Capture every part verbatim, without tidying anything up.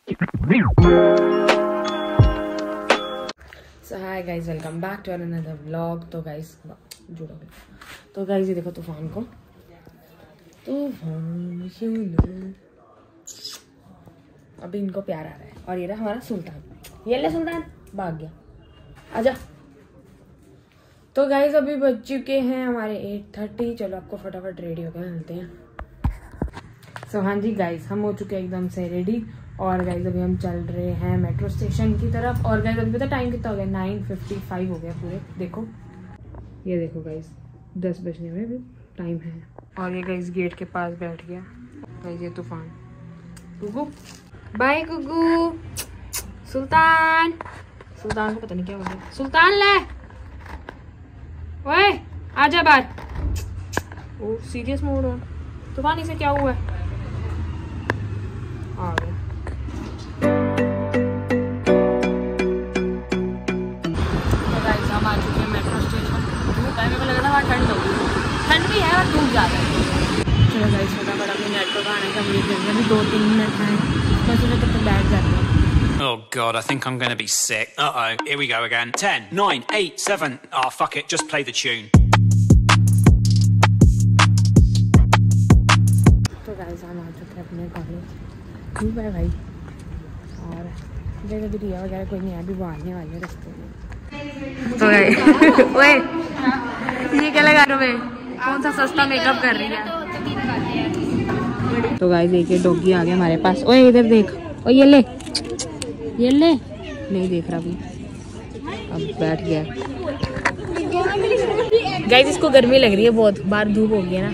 So hi guys, welcome back to another vlog. तो guys जुड़ो गए तो गाइस ये देखो तूफान को, तूफान अभी इनको प्यार आ रहा है। और ये रहा हमारा सुल्तान, ये ले सुल्तान भाग गया, आजा। तो गाइस अभी बज चुके हैं हमारे एट थर्टी। चलो आपको फटाफट रेडी होकर मिलते हैं। सो so, हाँ जी गाइस, हम हो चुके हैं एकदम से रेडी। और गाइस अभी हम चल रहे हैं मेट्रो स्टेशन की तरफ। और गाइस अभी पता टाइम कितना हो गया, नाइन फिफ्टी फाइव हो गया पूरे। देखो ये देखो गाइस, दस बजने में भी टाइम है। और ये गाइस गेट के पास बैठ गया गाइस ये तूफान। गुगू बाय गुगू। सुल्तान सुल्तान को पता नहीं क्या हो गया। सुल्तान ले ओए आजा बाहर। ओ सीरियस मोड हो तूफान, इसे क्या हुआ है? आ गया। तो गाइस हम आ चुके हैं मेट्रो स्टेशन। धूप है, मेरे को लग रहा था वहाँ ठंड होगी, ठंड भी है और धूप ज़्यादा है। चलो गाइस फटाफट अपने मेट्रो का आने का वेट करेंगे, अभी दो तीन मिनट हैं। मैं सोचा तब तक बैठ जाते हैं। Oh god, I think I'm going to be sick. Uh-oh, here we go again. ten, nine, eight, seven. Oh, fuck it, just play the tune. तो गाइस हम आ चुके हैं अपने कॉलेज। धूप है भाई, और जगह भी रिया वगैरह कोई नहीं है, अभी वो आने वाले रास्ते में। तो गाइस ओए ये क्या लगा रहे हो? कौन सा सस्ता मेकअप कर रही है? तो गाइस एक डॉगी आ गया हमारे पास। ओए इधर देख, ओ ये ले ये ले, नहीं देख रहा अभी, अब बैठ गया। गाइस इसको गर्मी लग रही है बहुत, बाहर धूप हो गई है ना।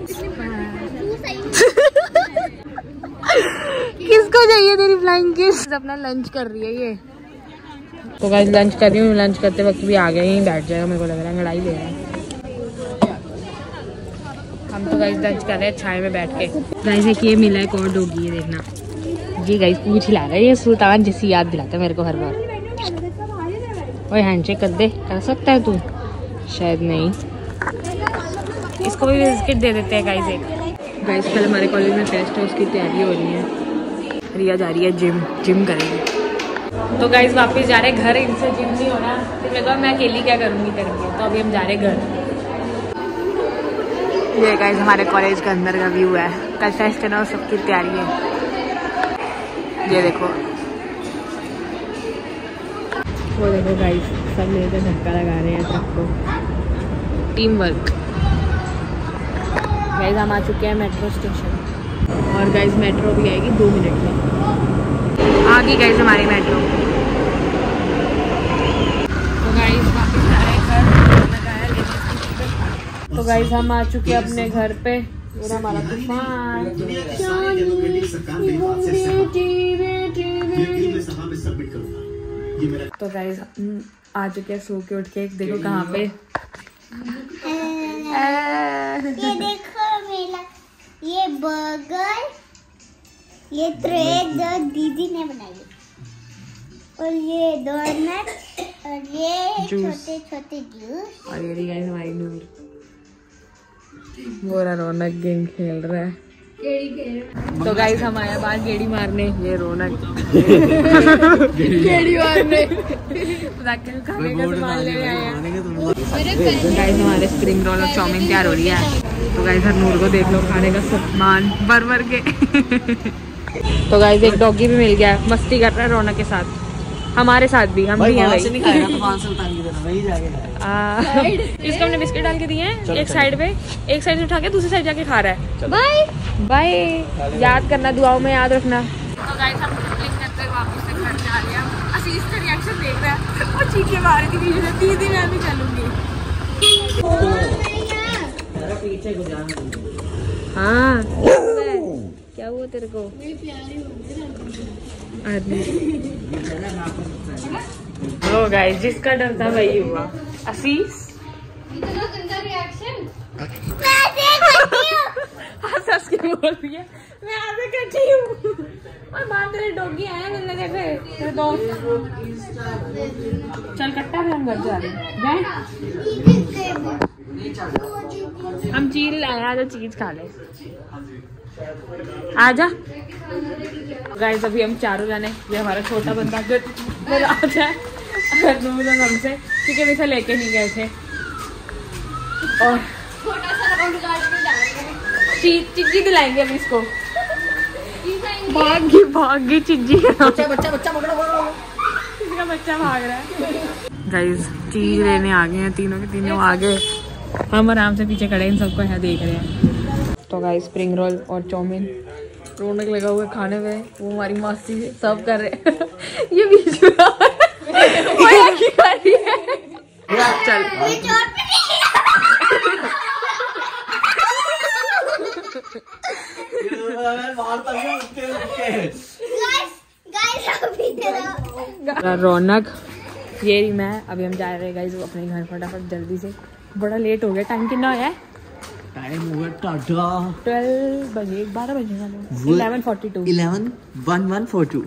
किसको चाहिए तेरी फ्लाइंग किस? अपना लंच कर रही है ये। तो गाइस लंच कर रही हूँ, लंच करते वक्त भी आ गए, यहीं बैठ जाएगा मेरे को लग रहा है, लड़ाई दे रहा है। हम तो गाइस लंच कर रहे हैं छाए में बैठ के। गाइस एक ये मिला है, एक और डॉगी है देखना। जी गाइस पूछ हिला रहा है ये सुल्तान, जैसी याद दिलाता है मेरे को हर बार। ओए हैंडशेक कर दे, कर सकता है तू? शायद नहीं। इसको भी बिस्किट दे देते हैं गाइस एक। गाइस कल हमारे कॉलेज में फेस्ट है, उसकी तैयारी हो रही है। रिया जा रही है जिम, जिम करेंगे। तो गाइस वापस जा रहे हैं घर, इनसे जिम नहीं हो रहा। फिर मैं कहा मैं अकेली क्या करूँगी करके, तो अभी हम जा रहे हैं घर। ये गाइस हमारे कॉलेज के अंदर का व्यू है, कल फेस्ट है ना, सबकी तैयारी है। ये देखो वो देखो गाइस, सब मिलकर धक्का लगा रहे हैं सबको, टीम वर्क। गाइस हम आ चुके हैं मेट्रो स्टेशन। और गाइस मेट्रो भी आएगी दो मिनट में। आ गई गाइस हमारी मेट्रो। तो गाइस वापस जा रहे हैं घर। तो गाइस हम आ चुके हैं अपने घर पे। मेरा हमारा तूफान तो गाइस आ चुके हैं सो के उठ के। देखो कहाँ पे, ये देखो मेरा ये बर्गर, ये ट्रे जो दीदी ने बनाई, और ये डोनट, और ये छोटे छोटे जूस। और ये गाइस हमारी नूर, बोरा रौनक गेम खेल रहा है। तो गाइस हम आए बाहर गेड़ी मारने, ये रौनक गेड़ी मारने खाने का सामान ले आए हैं। गाइस हमारे स्प्रिंग रोल और चाउमीन तैयार हो रही है। तो गाइस नूर को देख लो खाने का सामान भर भर के। तो गाइस एक डॉगी भी मिल गया, मस्ती कर रहा है रौनक के साथ, हमारे साथ भी। हम भी हैं भाई। इसको हमने बिस्किट डाल के दिए हैं एक साइड पे, एक साइड से उठा के दूसरी साइड जाके खा रहा है। बाय बाय, याद करना, दुआओं में याद रखना। तो गाइस हम करते वापस से घर जा रहे हैं। असीस का रिएक्शन देख रहा है, वो चीखे मार के दीदी दीदी मैं भी चलूंगी। हाँ क्या हुआ तेरे को? तो गाइस जिसका डर था वही हुआ। असीस इतना गंदा रिएक्शन, मैं हंस हंस के बोल रही है, मैं आगे करती हूँ। और बाहर तेरे डॉगी आया मिलने देखे तेरे दोस्त। चल कट्टा फिर हम घर जा रहे हैं। हम चीज लाए आजा चीज खा ले आजा। गाइस अभी हम चारों जाने ये हमारा छोटा बंदा जो आ जाए हमसे क्योंकि वैसे लेके नहीं गए थे और चिज्जी दिलाएंगे अभी इसको। भागी भागी चिज्जी बच्चा बच्चा बच्चा पकड़ो किसका बच्चा भाग रहा है। गाइस चीज लेने आ गए हैं तीनों के तीनों आ गए। हम आराम से पीछे खड़े इन सबको यहाँ देख रहे हैं। तो गाइस स्प्रिंग रोल और चाउमीन रौनक लगा हुआ खाने में। वो हमारी मासी सर्व कर रहे हैं ये बीच में चल रौनक ये रही मैं। अभी हम जा रहे हैं गाइस अपने घर फटाफट जल्दी से। बड़ा लेट हो गया। टाइम कितना होया है? टाइम हुआ टाटा ट्वेल्व बजे बारह बजे eleven forty two eleven one one four two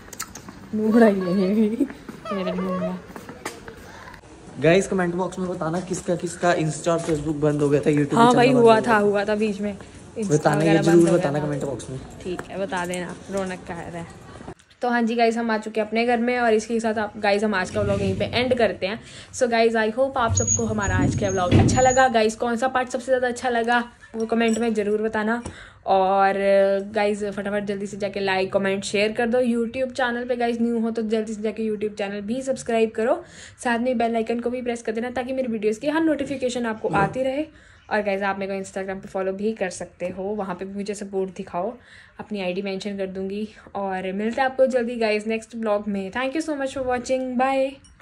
guys comment box में बताना किसका किसका इंस्टा और फेसबुक बंद हो गया था। यूट्यूब हाँ भाई हुआ था हुआ था बीच में। बताना ये जरूर बताना कमेंट बॉक्स में। ठीक है बता देना रौनक का है। तो हाँ जी गाइज हम आ चुके हैं अपने घर में और इसके साथ आप गाइज हम आज का व्लॉग यहीं पे एंड करते हैं। सो गाइज आई होप आप सबको हमारा आज का व्लॉग अच्छा लगा। गाइज कौन सा पार्ट सबसे ज़्यादा अच्छा लगा वो कमेंट में ज़रूर बताना। और गाइज फटाफट जल्दी से जाके लाइक कमेंट शेयर कर दो। यूट्यूब चैनल पे गाइज न्यू हो तो जल्दी से जाके यूट्यूब चैनल भी सब्सक्राइब करो। साथ में बेल आइकन को भी प्रेस कर देना ताकि मेरी वीडियोज़ की हर नोटिफिकेशन आपको आती रहे। और गाइज आप मेरे को इंस्टाग्राम पे फॉलो भी कर सकते हो। वहाँ पे भी मुझे सपोर्ट दिखाओ। अपनी आईडी मेंशन कर दूंगी। और मिलते हैं आपको जल्दी गाइज नेक्स्ट ब्लॉग में। Thank you so much for watching. Bye.